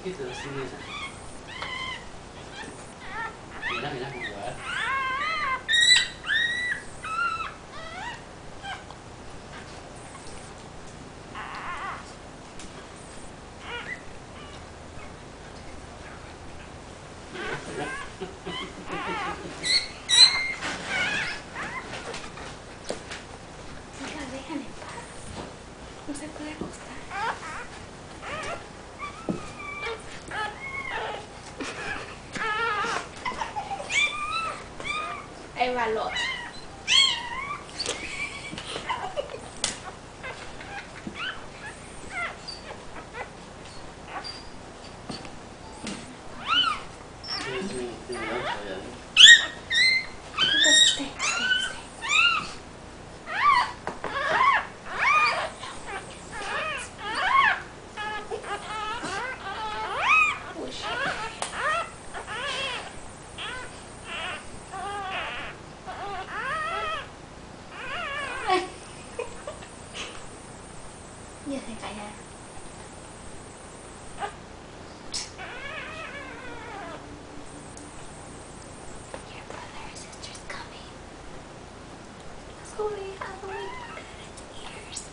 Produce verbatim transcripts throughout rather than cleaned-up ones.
¿Qué te decís? Mira, mira cómo va. Hija, déjale en paz. No se puede acostar. Ahí va el otro. Ya se callaron. Your brother or sister's coming. Slowly, slowly, look at its ears.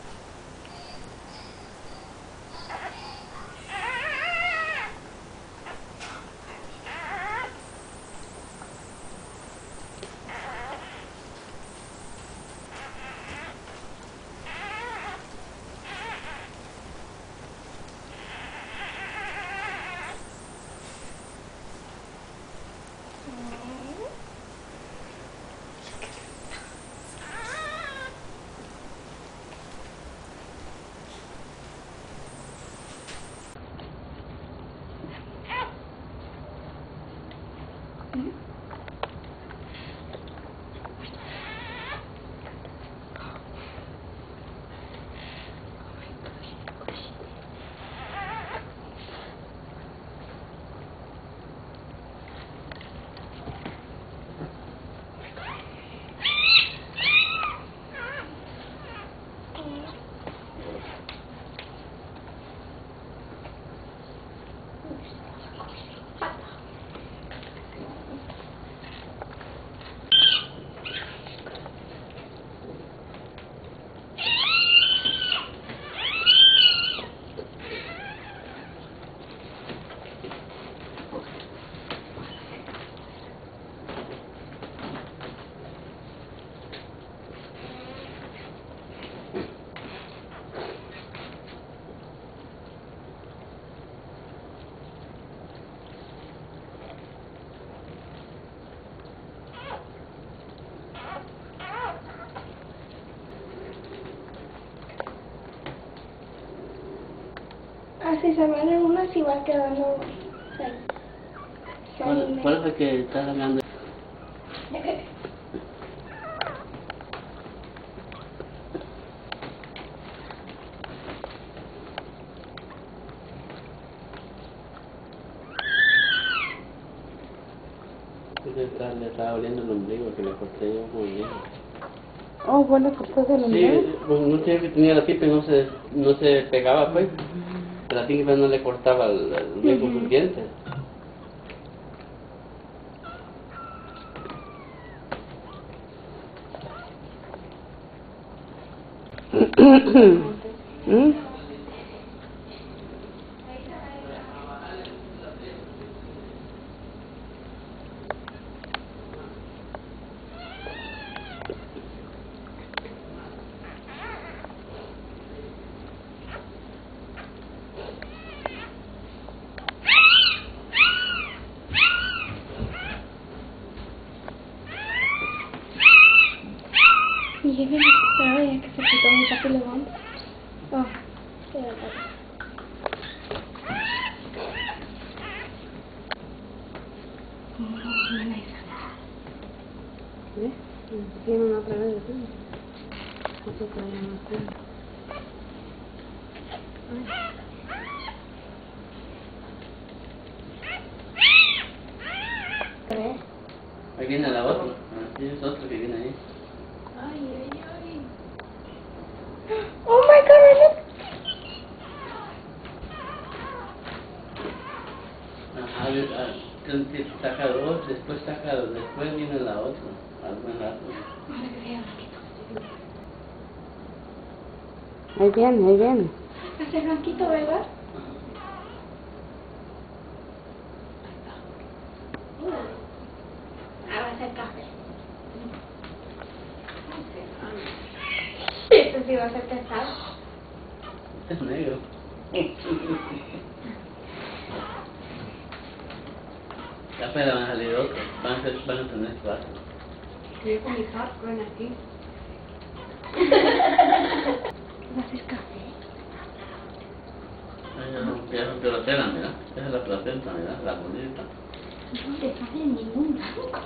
Así se van en unas y va quedando ahí. ¿Cuál, ¿Cuál fue que está hablando? Le estaba, le estaba oliendo el ombligo que le corté yo muy bien. Oh, bueno, cortaste el ombligo. Sí, pues no sé que tenía la tipa y no se, no se pegaba pues. La tipa no le cortaba el, el ombligo con sus dientes. ¿Mm? Y ya que me estaba, ya que se quitó mi papi levón. Oh, qué verdad. Oh, nice. ¿Ves? Tienen otra vez de todo. Otro que vayan a hacer. Ahí viene la otra. Así es otro que viene ahí. Ay, ay, ay. Oh my god, look. A ver, a, que saca dos, después saca dos, después viene la otra. Al buen rato. Ahí viene, ahí viene. Hace blanquito, ¿verdad? Ahora es el café. Este sí va a ser pesado. Este es negro. Ya apenas van a salir otros, van a, ser, van a tener cuatro. Yo con mi popcorn aquí. Va a ser café. Ay, ya rompió, ya rompió la tela, mira. Esa es la placenta, mira, la bonita. No te sale ningún blanco.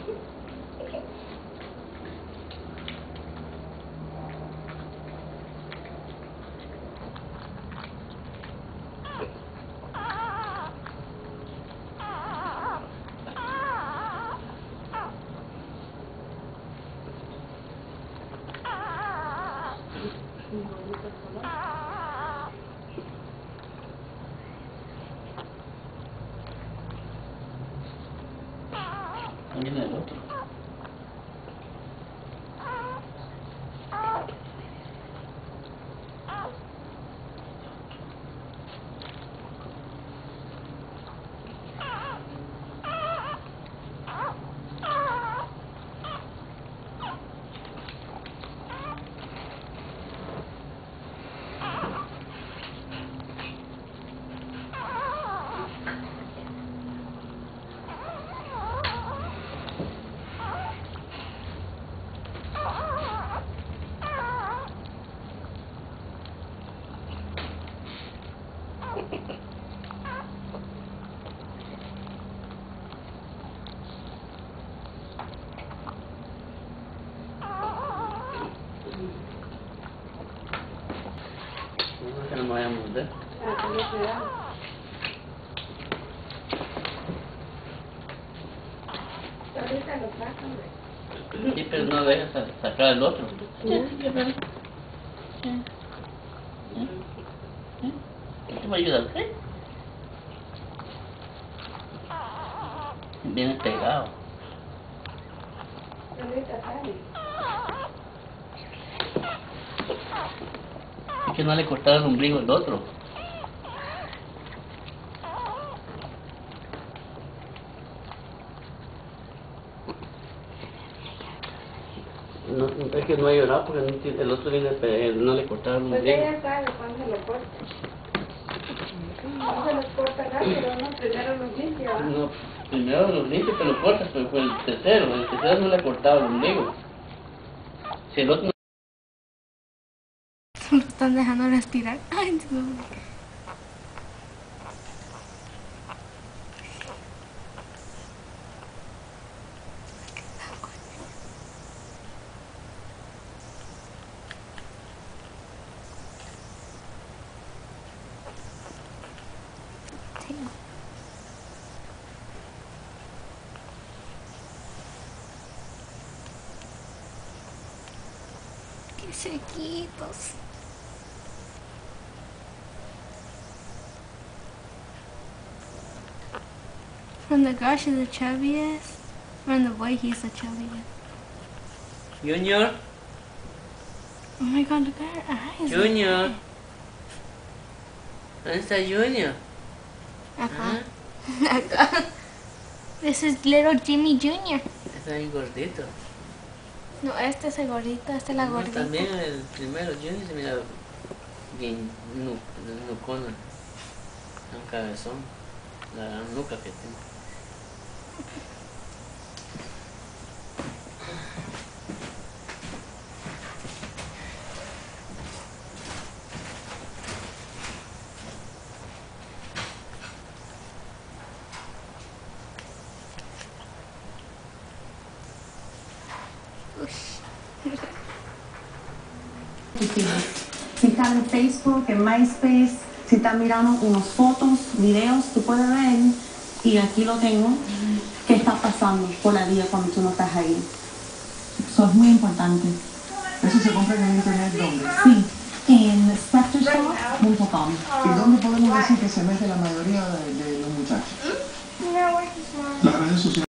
Ahí viene el otro. No, que no me vaya a morder. Para tener cuidado. Ahorita lo sacan, Sí, pero no dejas sa- sacar el otro. ¿no? ¿Qué me ayuda usted? Viene pegado. Ahorita sale. Es que no le cortaron el ombligo al otro. No, es que no ha llorado porque no tiene- el otro viene pe- no le cortaron el Pues ombligo. ella sabe cuándo lo corta. No se los corta rápido, ¿no? Primero los limpia, ¿va? No, primero los limpias te lo cortas, pero fue el tercero. El tercero no le ha cortado el ombligo. Si el otro no... Lo están dejando respirar. Ay, Dios mío. Qué sequitos. From the girl, she's the chubbiest. From the boy, he's the chubbiest. Junior, Oh my god, look at her eyes. Junior. ¿Dónde está Junior? Acá. Acá. This is little Jimmy Junior Está bien gordito. No, este es el gordito, este es la No, gordita. también el primero Junior se mira bien nu, nucona. Un cabezón. La gran nuca que tiene. Si están en Facebook, en MySpace, si están mirando unas fotos, videos, tú puedes ver, y aquí lo tengo, qué está pasando por la vida cuando tú no estás ahí. Eso es muy importante. ¿Eso se compra en el internet dónde? Sí, en spectreshop punto com. ¿Y dónde podemos decir que se mete la mayoría de, de los muchachos? Mira, Las redes sociales.